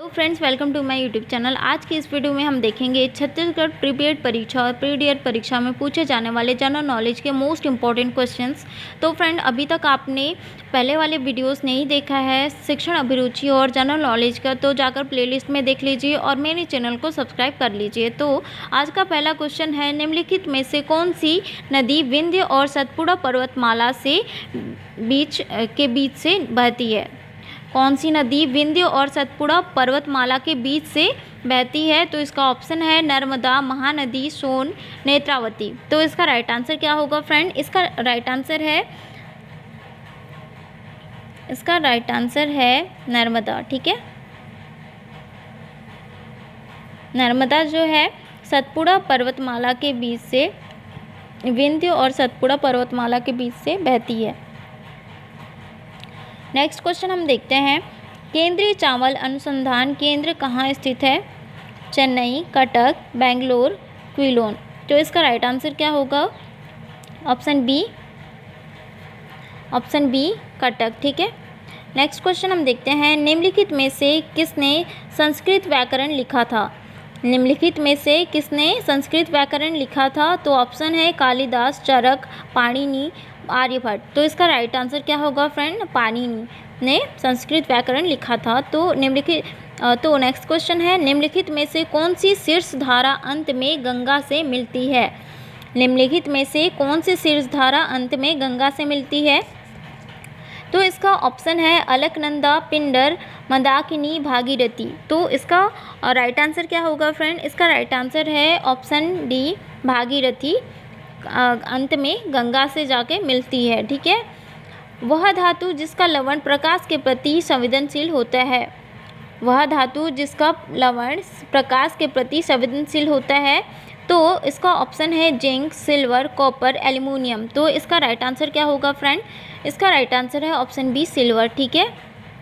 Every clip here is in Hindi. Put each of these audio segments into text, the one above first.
तो friends, welcome to my YouTube channel. आज की इस वीडियो में हम देखेंगे छत्तीसगढ़ प्रीपेड परीक्षा और प्रीडियर परीक्षा में पूछे जाने वाले जनरल नॉलेज के मोस्ट इंपॉर्टेंट क्वेश्चंस। तो फ्रेंड, अभी तक आपने पहले वाले वीडियोस नहीं देखा है शिक्षण अभिरुचि और जनरल नॉलेज का, तो जाकर प्लेलिस्ट में देख लीजिए और मेरे चैनल को सब्सक्राइब कर लीजिए। तो आज का पहला क्वेश्चन है, निम्नलिखित में से कौन सी नदी विंध्य और सतपुड़ा पर्वतमाला से बीच से बहती है? कौन सी नदी विंध्य और सतपुड़ा पर्वतमाला के बीच से बहती है? तो इसका ऑप्शन है नर्मदा, महानदी, सोन, नेत्रावती। तो इसका राइट आंसर क्या होगा फ्रेंड? इसका राइट आंसर है नर्मदा। ठीक है, नर्मदा जो है सतपुड़ा पर्वतमाला के बीच से, विंध्य और सतपुड़ा पर्वतमाला के बीच से बहती है। नेक्स्ट क्वेश्चन हम देखते हैं, केंद्रीय चावल अनुसंधान केंद्र कहाँ स्थित है? चेन्नई, कटक, बेंगलोर, क्विलोन। तो इसका राइट आंसर क्या होगा? Option B Cuttack. ठीक है, नेक्स्ट क्वेश्चन हम देखते हैं, निम्नलिखित में से किसने संस्कृत व्याकरण लिखा था? निम्नलिखित में से किसने संस्कृत व्याकरण लिखा था? तो ऑप्शन है कालिदास, चरक, पाणिनि, आर्यभट्ट। तो इसका राइट आंसर क्या होगा फ्रेंड? पाणिनि ने संस्कृत व्याकरण लिखा था। तो नेक्स्ट क्वेश्चन है, निम्नलिखित में से कौन सी शीर्ष धारा अंत में गंगा से मिलती है? निम्नलिखित में से कौन सी शीर्ष धारा अंत में गंगा से मिलती है? तो इसका ऑप्शन है अलकनंदा, पिंडर, मंदाकिनी, भागीरथी। तो इसका राइट आंसर क्या होगा फ्रेंड? इसका राइट आंसर है ऑप्शन डी, भागीरथी अंत में गंगा से जाके मिलती है। ठीक है, वह धातु जिसका लवण प्रकाश के प्रति संवेदनशील होता है। वह धातु जिसका लवण प्रकाश के प्रति संवेदनशील होता है। तो इसका ऑप्शन है जिंक, सिल्वर, कॉपर, एल्युमिनियम। तो इसका राइट आंसर क्या होगा फ्रेंड? इसका राइट आंसर है ऑप्शन बी, सिल्वर। ठीक है,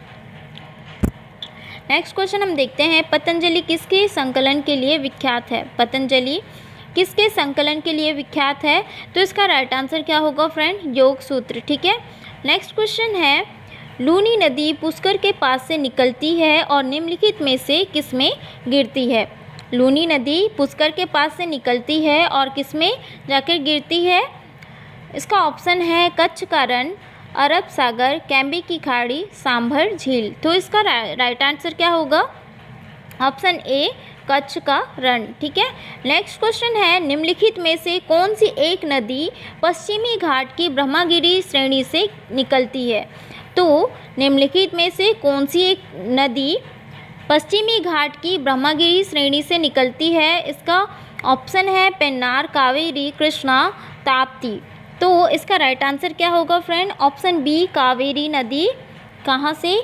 नेक्स्ट क्वेश्चन हम देखते हैं, पतंजलि किसके संकलन के लिए विख्यात है? पतंजलि किसके संकलन के लिए विख्यात है? तो इसका राइट आंसर क्या होगा फ्रेंड? योग सूत्र। ठीक है, नेक्स्ट क्वेश्चन है, लूनी नदी पुष्कर के पास से निकलती है और निम्नलिखित में से किसमें गिरती है? लूनी नदी पुष्कर के पास से निकलती है और किसमें जाकर गिरती है? इसका ऑप्शन है कच्छ का रण, अरब सागर, कैम्बी की खाड़ी, सांभर झील। तो इसका राइट आंसर क्या होगा? ऑप्शन ए, कच्छ का रण। ठीक है, नेक्स्ट क्वेश्चन है, निम्नलिखित में से कौन सी एक नदी पश्चिमी घाट की ब्रह्मगिरी श्रेणी से निकलती है? तो निम्नलिखित में से कौन सी एक नदी पश्चिमी घाट की ब्रह्मगिरी श्रेणी से निकलती है? इसका ऑप्शन है पेन्नार, कावेरी, कृष्णा, ताप्ती। तो इसका राइट आंसर क्या होगा फ्रेंड? ऑप्शन बी, कावेरी नदी कहाँ से?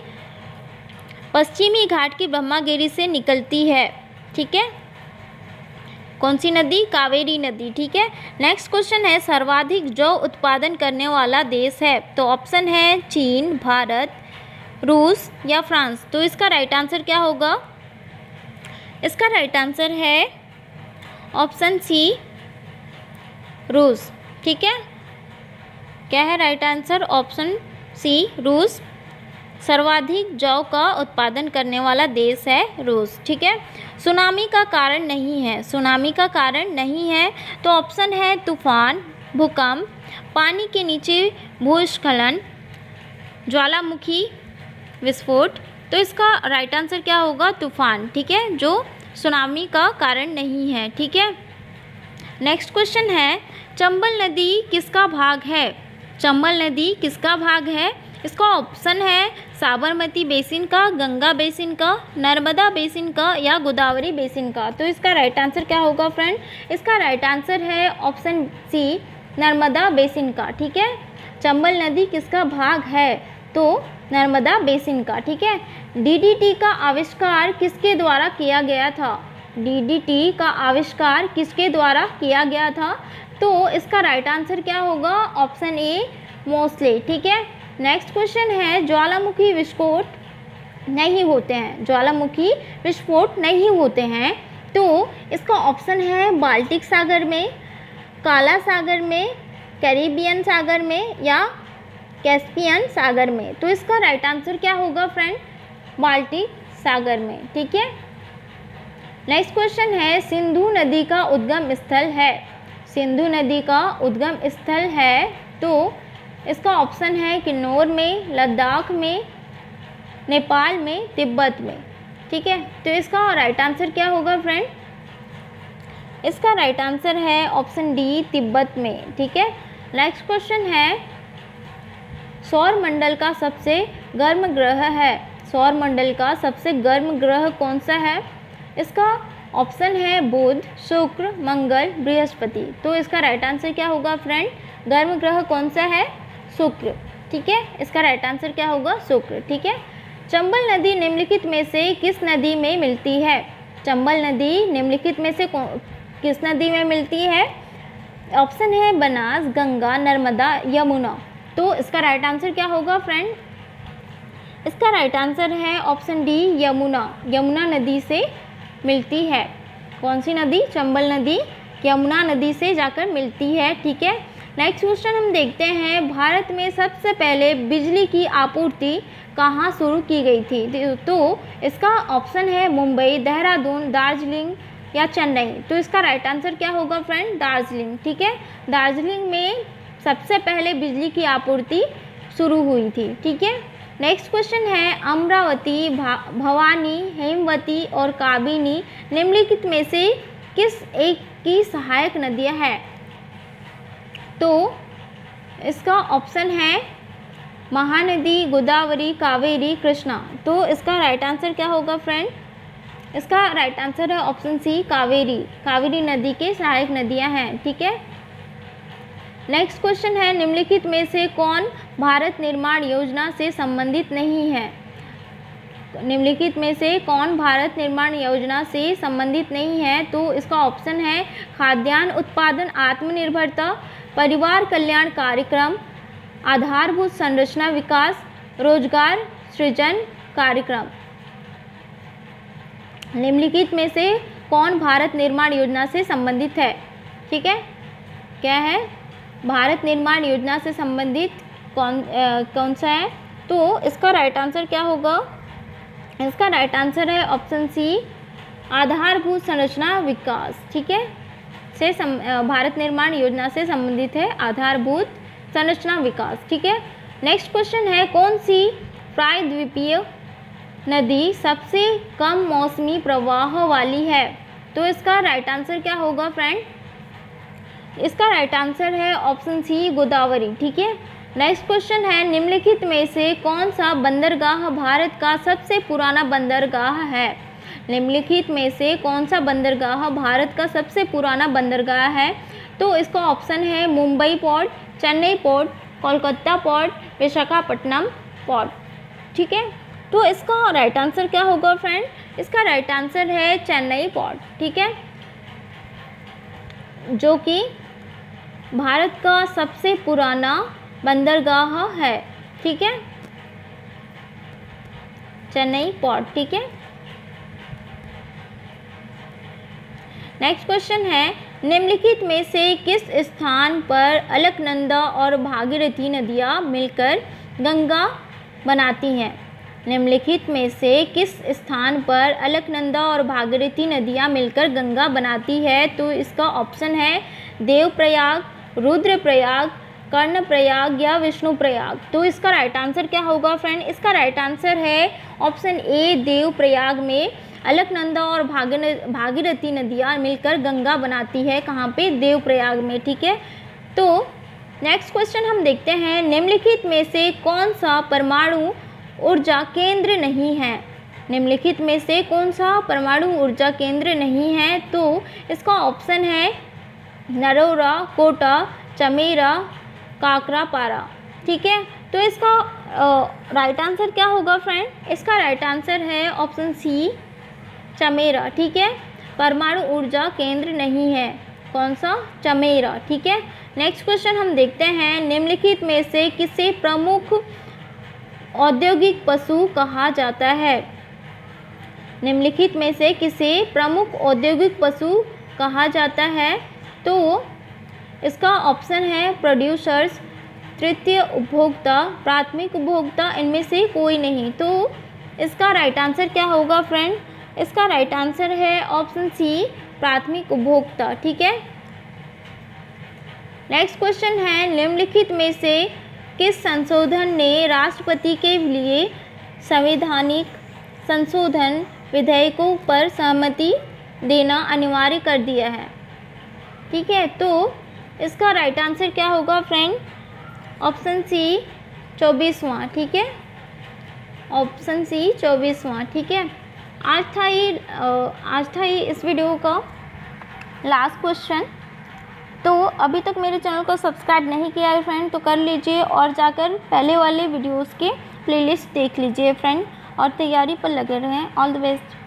पश्चिमी घाट की ब्रह्मगिरी से निकलती है। ठीक है, कौन सी नदी? कावेरी नदी। ठीक है, नेक्स्ट क्वेश्चन है, सर्वाधिक जौ उत्पादन करने वाला देश है? तो ऑप्शन है चीन, भारत, रूस या फ्रांस। तो इसका राइट आंसर क्या होगा? इसका राइट आंसर है ऑप्शन सी, रूस। ठीक है, क्या है राइट आंसर? ऑप्शन सी, रूस। सर्वाधिक जौ का उत्पादन करने वाला देश है रूस। ठीक है, सुनामी का कारण नहीं है? सुनामी का कारण नहीं है तो ऑप्शन है तूफान, भूकंप, पानी के नीचे भूस्खलन, ज्वालामुखी विस्फोट। तो इसका राइट आंसर क्या होगा? तूफान। ठीक है, जो सुनामी का कारण नहीं है। ठीक है, नेक्स्ट क्वेश्चन है, चंबल नदी किसका भाग है? चंबल नदी किसका भाग है? इसका ऑप्शन है साबरमती बेसिन का, गंगा बेसिन का, नर्मदा बेसिन का या गोदावरी बेसिन का। तो इसका राइट आंसर क्या होगा फ्रेंड? इसका राइट आंसर है ऑप्शन सी, नर्मदा बेसिन का। ठीक है, चंबल नदी किसका भाग है? तो नर्मदा बेसिन का। ठीक है, डीडीटी का आविष्कार किसके द्वारा किया गया था? डीडीटी का आविष्कार किसके द्वारा किया गया था? तो इसका राइट आंसर क्या होगा? Option A, Moseley. ठीक है, नेक्स्ट क्वेश्चन है, ज्वालामुखी विस्फोट नहीं होते हैं? ज्वालामुखी विस्फोट नहीं होते हैं तो इसका ऑप्शन है बाल्टिक सागर में, काला सागर में, कैरिबियन सागर में या कैस्पियन सागर में। तो इसका राइट आंसर क्या होगा फ्रेंड? बाल्टिक सागर में, ठीक है। नेक्स्ट क्वेश्चन है सिंधु नदी का उद्गम स्थल है। सिंधु नदी का उद्गम स्थल है तो इसका ऑप्शन है किन्नौर में, लद्दाख में, नेपाल में, तिब्बत में, ठीक है। तो इसका राइट आंसर क्या होगा फ्रेंड? इसका राइट आंसर है ऑप्शन डी, तिब्बत में, ठीक है। नेक्स्ट क्वेश्चन है सौर मंडल का सबसे गर्म ग्रह है। सौर मंडल का सबसे गर्म ग्रह कौन सा है? इसका ऑप्शन है बुध, शुक्र, मंगल, बृहस्पति। तो इसका राइट आंसर क्या होगा फ्रेंड? गर्म ग्रह कौन सा है? शुक्र, ठीक है। इसका राइट आंसर क्या होगा? शुक्र, ठीक है। चंबल नदी निम्नलिखित में से किस नदी में मिलती है? चंबल नदी निम्नलिखित में से किस नदी में मिलती है? ऑप्शन है बनास, गंगा, नर्मदा, यमुना। तो इसका राइट आंसर क्या होगा फ्रेंड? इसका राइट आंसर है ऑप्शन डी, यमुना। यमुना नदी से मिलती है। कौन सी नदी? चंबल नदी यमुना नदी से जाकर मिलती है, ठीक है। नेक्स्ट क्वेश्चन हम देखते हैं भारत में सबसे पहले बिजली की आपूर्ति कहाँ शुरू की गई थी? तो इसका ऑप्शन है मुंबई, देहरादून, दार्जिलिंग या चेन्नई। तो इसका राइट आंसर क्या होगा फ्रेंड? दार्जिलिंग, ठीक है। दार्जिलिंग में सबसे पहले बिजली की आपूर्ति शुरू हुई थी, ठीक है। नेक्स्ट क्वेश्चन है अमरावती, भवानी, हेमवती और काबिनी निम्नलिखित में से किस एक की सहायक नदियाँ हैं? तो इसका ऑप्शन है महानदी, गोदावरी, कावेरी, कृष्णा। तो इसका राइट आंसर क्या होगा फ्रेंड? इसका राइट आंसर है ऑप्शन सी, कावेरी। कावेरी नदी के सहायक नदियां हैं, ठीक है। नेक्स्ट क्वेश्चन है निम्नलिखित में से कौन भारत निर्माण योजना से संबंधित नहीं है? निम्नलिखित में से कौन भारत निर्माण योजना से संबंधित नहीं है? तो इसका ऑप्शन है खाद्यान्न उत्पादन आत्मनिर्भरता, परिवार कल्याण कार्यक्रम, आधारभूत संरचना विकास, रोजगार सृजन कार्यक्रम। निम्नलिखित में से कौन भारत निर्माण योजना से संबंधित है? ठीक है, क्या है? भारत निर्माण योजना से संबंधित कौन सा है? तो इसका राइट आंसर क्या होगा? इसका राइट आंसर है ऑप्शन सी, आधारभूत संरचना विकास। ठीक है, से भारत निर्माण योजना से संबंधित है आधारभूत संरचना विकास। ठीक है। नेक्स्ट क्वेश्चन है कौन सी प्रायद्वीपीय नदी सबसे कम मौसमी प्रवाह वाली है? तो इसका राइट आंसर क्या होगा फ्रेंड? इसका राइट आंसर है ऑप्शन सी, गोदावरी। ठीक है। नेक्स्ट क्वेश्चन है निम्नलिखित में से कौन सा बंदरगाह भारत का सबसे पुराना बंदरगाह है? निम्नलिखित में से कौन सा बंदरगाह भारत का सबसे पुराना बंदरगाह है? तो इसका ऑप्शन है Mumbai port, Chennai port, Kolkata port, Visakhapatnam port. ठीक है, तो इसका राइट आंसर क्या होगा फ्रेंड? इसका राइट आंसर है चेन्नई पोर्ट। ठीक है, जो कि भारत का सबसे पुराना बंदरगाह है। ठीक है, चेन्नई पोर्ट। ठीक है। नेक्स्ट क्वेश्चन है निम्नलिखित में से किस स्थान पर अलकनंदा और भागीरथी नदियाँ मिलकर गंगा बनाती हैं? निम्नलिखित में से किस स्थान पर अलकनंदा और भागीरथी नदियाँ मिलकर गंगा बनाती है? तो इसका ऑप्शन है देवप्रयाग, रुद्रप्रयाग, कर्णप्रयाग या विष्णुप्रयाग। तो इसका राइट आंसर क्या होगा फ्रेंड? इसका राइट आंसर है ऑप्शन ए, देवप्रयाग में अलकनंदा और भागीरथी नदियाँ मिलकर गंगा बनाती है। कहाँ पे? देवप्रयाग में। ठीक है। तो नेक्स्ट क्वेश्चन हम देखते हैं निम्नलिखित में से कौन सा परमाणु ऊर्जा केंद्र नहीं है? निम्नलिखित में से कौन सा परमाणु ऊर्जा केंद्र नहीं है? तो इसका ऑप्शन है नरोरा, कोटा, चमेरा, काकरापारा। ठीक है, तो इसका राइट आंसर क्या होगा फ्रेंड? इसका राइट आंसर है ऑप्शन सी, चमेरा। ठीक है, परमाणु ऊर्जा केंद्र नहीं है। कौन सा? चमेरा। ठीक है। नेक्स्ट क्वेश्चन हम देखते हैं निम्नलिखित में से किसे प्रमुख औद्योगिक पशु कहा जाता है? निम्नलिखित में से किसे प्रमुख औद्योगिक पशु कहा जाता है? तो इसका ऑप्शन है प्रोड्यूसर्स, तृतीय उपभोक्ता, प्राथमिक उपभोक्ता, इनमें से कोई नहीं। तो इसका राइट आंसर क्या होगा फ्रेंड? इसका राइट आंसर है ऑप्शन सी, प्राथमिक उपभोक्ता। ठीक है। नेक्स्ट क्वेश्चन है, निम्नलिखित में से किस संशोधन ने राष्ट्रपति के लिए संवैधानिक संशोधन विधेयकों पर सहमति देना अनिवार्य कर दिया है? ठीक है, तो इसका राइट आंसर क्या होगा फ्रेंड? Option C 24वां। ठीक है, ऑप्शन सी 24वां। ठीक है। आज था ये इस वीडियो का लास्ट क्वेश्चन। तो अभी तक मेरे चैनल को सब्सक्राइब नहीं किया है फ्रेंड तो कर लीजिए और जाकर पहले वाले वीडियोस के प्लेलिस्ट देख लीजिए फ्रेंड और तैयारी पर लगे रहें। All the best.